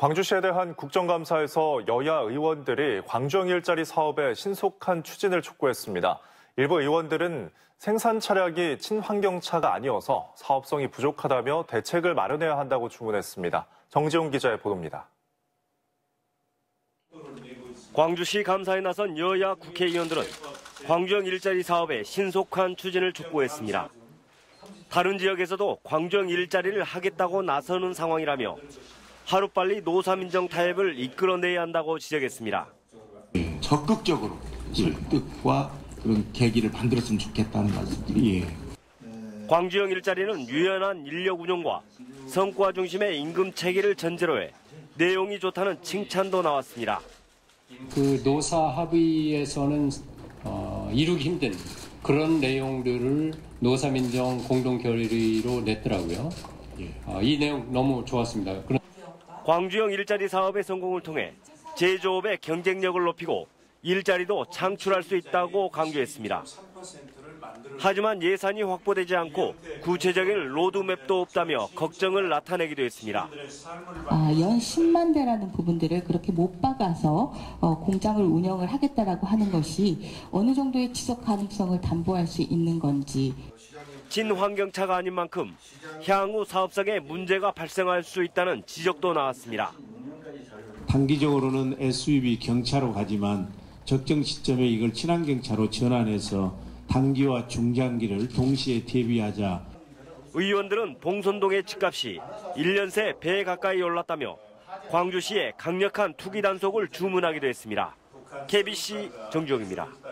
광주시에 대한 국정감사에서 여야 의원들이 광주형 일자리 사업의 신속한 추진을 촉구했습니다. 일부 의원들은 생산 차량이 친환경차가 아니어서 사업성이 부족하다며 대책을 마련해야 한다고 주문했습니다. 정지용 기자의 보도입니다. 광주시 감사에 나선 여야 국회의원들은 광주형 일자리 사업의 신속한 추진을 촉구했습니다. 다른 지역에서도 광주형 일자리를 하겠다고 나서는 상황이라며 하루빨리 노사민정 타협을 이끌어내야 한다고 지적했습니다. 적극적으로 설득과 그런 계기를 만들었으면 좋겠다는 말씀들이. 광주형 일자리는 유연한 인력 운용과 성과 중심의 임금 체계를 전제로 해 내용이 좋다는 칭찬도 나왔습니다. 그 노사 합의에서는 이루기 힘든 그런 내용들을 노사민정 공동 결의로 냈더라고요. 이 내용 너무 좋았습니다. 광주형 일자리 사업의 성공을 통해 제조업의 경쟁력을 높이고 일자리도 창출할 수 있다고 강조했습니다. 하지만 예산이 확보되지 않고 구체적인 로드맵도 없다며 걱정을 나타내기도 했습니다. 연 10만 대라는 부분들을 그렇게 못 박아서 공장을 운영을 하겠다라고 하는 것이 어느 정도의 지속 가능성을 담보할 수 있는 건지. 친환경차가 아닌 만큼 향후 사업성에 문제가 발생할 수 있다는 지적도 나왔습니다. 단기적으로는 SUV 경차로 가지만 적정 시점에 이걸 친환경차로 전환해서 단기와 중장기를 동시에 대비하자. 의원들은 봉선동의 집값이 1년 새 배에 가까이 올랐다며 광주시에 강력한 투기 단속을 주문하기도 했습니다. KBC 정주영입니다.